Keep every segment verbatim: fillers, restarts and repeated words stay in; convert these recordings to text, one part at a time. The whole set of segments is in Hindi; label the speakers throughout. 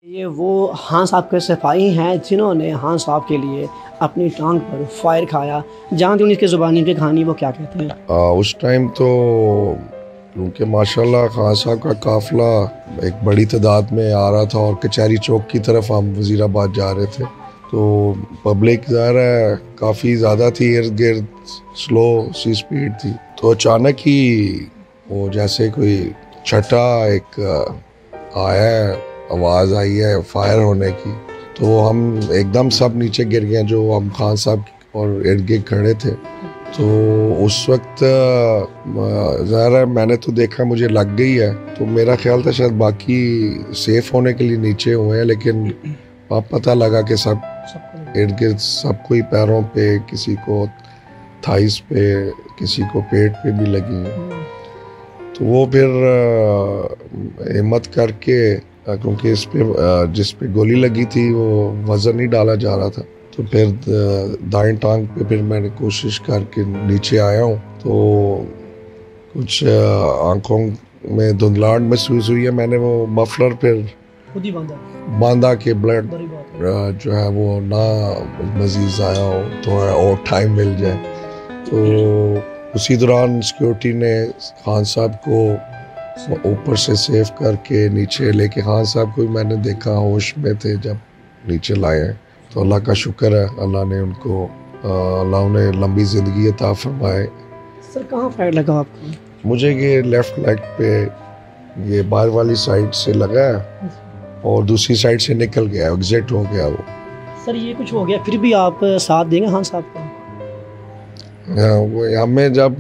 Speaker 1: ये वो हाँ साहब के सिपाही हैं जिन्होंने हाँ साहब के लिए अपनी टांग पर फायर खाया। जानते हैं इसकी ज़ुबानी की कहानी वो क्या कहते हैं?
Speaker 2: आ, उस टाइम तो क्योंकि माशाल्लाह खान साहब का काफ़िला एक बड़ी तादाद में आ रहा था और कचहरी चौक की तरफ हम वज़ीराबाद जा रहे थे, तो पब्लिक ज़ाहिर है काफ़ी ज़्यादा थी, इर्द गिर्द स्लो सी स्पीड थी। तो अचानक ही वो जैसे कोई छठा एक आया, आवाज़ आई है फायर होने की, तो हम एकदम सब नीचे गिर गए जो हम खान साहब और इर्द गिर्द खड़े थे। तो उस वक्त ज़ाहिर है मैंने तो देखा मुझे लग गई है, तो मेरा ख्याल था शायद बाकी सेफ होने के लिए नीचे हुए हैं, लेकिन अब पता लगा कि सब इर्द गिर्द सबको ही पैरों पे, किसी को थाइस पे, किसी को पेट पे भी लगी। तो वो फिर हिम्मत करके, क्योंकि इस पे जिस पे गोली लगी थी वो वज़न नहीं डाला जा रहा था, तो फिर दाएं टांग पे फिर मैंने कोशिश करके नीचे आया हूँ। तो कुछ आंखों में धुंधलाहट महसूस हुई है, मैंने वो मफलर फिर
Speaker 1: खुद ही बांधा
Speaker 2: बांधा के ब्लड जो है वो ना मजीद आया हो, थोड़ा और टाइम मिल जाए। तो उसी दौरान सिक्योरिटी ने खान साहब को ऊपर से सेव करके नीचे लेके, खान साहब को मैंने देखा होश में थे जब नीचे लाए हैं। तो अल्लाह का शुक्र है, अल्लाह ने उनको अल्लाह उन्हें लंबी ज़िंदगी अता फरमाए।
Speaker 1: सर कहाँ फायर लगा आपको?
Speaker 2: मुझे ये लेफ़्ट लेग पे ये बाहर वाली साइड से लगा है और दूसरी साइड से निकल गया, एग्जिट हो गया वो।
Speaker 1: सर ये कुछ हो गया फिर भी आप साथ देंगे खान साहब का?
Speaker 2: वो हमें जब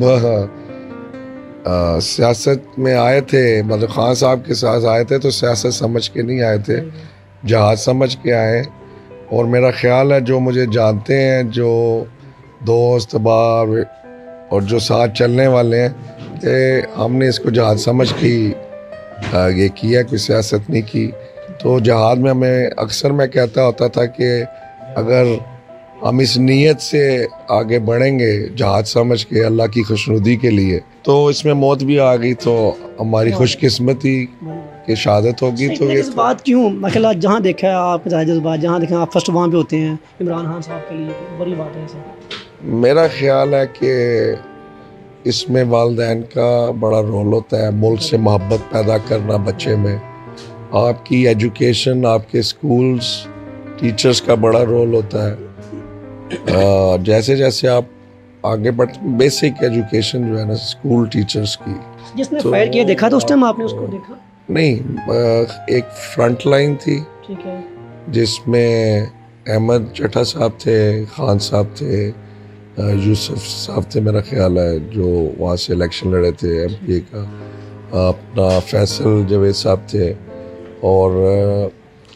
Speaker 2: सियासत में आए थे, मतलब खान साहब के साथ आए थे, तो सियासत समझ के नहीं आए थे, जहाज समझ के आए। और मेरा ख्याल है जो मुझे जानते हैं, जो दोस्त बार और जो साथ चलने वाले हैं, कि हमने इसको जहाज समझ के ये किया, कोई सियासत नहीं की। तो जहाज में हमें अक्सर मैं कहता होता था कि अगर हम इस नीयत से आगे बढ़ेंगे जहाज समझ के अल्लाह की खुशनुदी के लिए, तो इसमें मौत भी आ गई तो हमारी खुशकिस्मती की शहादत होगी। तो ये
Speaker 1: बात क्यों मतलब जहाँ देखा है आप जज्बात, जहाँ देखा आप फर्स्ट वहाँ पे होते हैं इमरान खान साहब के लिए, बड़ी बात है सर।
Speaker 2: मेरा ख्याल है कि इसमें वालिदैन का बड़ा रोल होता है, मुल्क से मोहब्बत पैदा करना बच्चे में, आपकी एजुकेशन, आपके स्कूल्स, टीचर्स का बड़ा रोल होता है। आ, जैसे जैसे आप आगे बढ़, बेसिक एजुकेशन जो है ना स्कूल टीचर्स की।
Speaker 1: जिसने
Speaker 2: तो,
Speaker 1: फायर किया देखा था उस टाइम आपने उसको देखा?
Speaker 2: नहीं, एक फ्रंट लाइन थी,
Speaker 1: ठीक है,
Speaker 2: जिसमें अहमद चट्टा साहब थे, खान साहब थे, यूसुफ साहब थे मेरा ख्याल है, जो वहाँ से इलेक्शन लड़े थे एमपी का, अपना फैसल जवेद साहब थे, और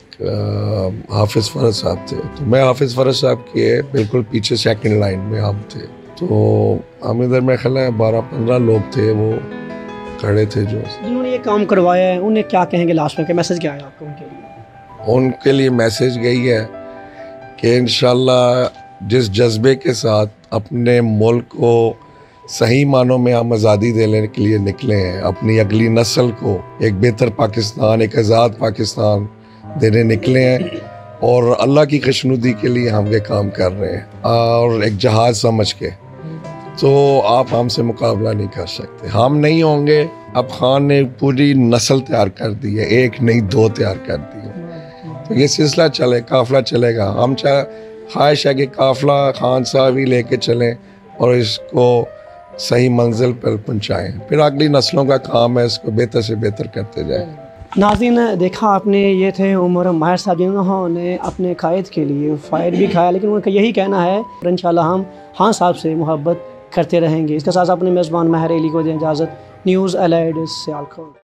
Speaker 2: हाफिज़ फरज साहब थे। तो मैं हाफिज़ फरज साहब के बिल्कुल पीछे सेकंड लाइन में हम थे। तो हम इधर में ख्याल है बारह पंद्रह लोग थे वो खड़े थे जो
Speaker 1: जिन्होंने ये काम करवाया है। उन्हें क्या कहेंगे लास्ट में, क्या मैसेज क्या है आपको उनके लिए?
Speaker 2: उनके लिए मैसेज यही है कि इंशाल्लाह जिस जज्बे के साथ अपने मुल्क को सही मानों में हम आज़ादी देने के लिए निकले हैं, अपनी अगली नस्ल को एक बेहतर पाकिस्तान, एक आज़ाद पाकिस्तान देने निकले हैं, और अल्लाह की खुशनुदी के लिए हम ये काम कर रहे हैं, और एक जहाज समझ के, तो आप हमसे मुकाबला नहीं कर सकते। हम नहीं होंगे, अब खान ने पूरी नस्ल तैयार कर दी है, एक नहीं दो तैयार कर दी है। तो ये सिलसिला चले, काफ़िला चलेगा। हम चाहे ख्वाहिश है कि काफ़िला खान साहब ही लेके चलें और इसको सही मंजिल पर पहुँचाएँ, फिर अगली नस्लों का काम है इसको बेहतर से बेहतर करते जाएँ।
Speaker 1: नाज़रीन, देखा आपने, ये थे उमर माहिर साहब, जिन्होंने अपने कायद के लिए फायर भी खाया, लेकिन उनका यही कहना है इंशाल्लाह हम खान साहब से मोहब्बत करते रहेंगे। इसके साथ अपने मेज़बान माहिर अली को दें इजाज़त। News allied Sialkot.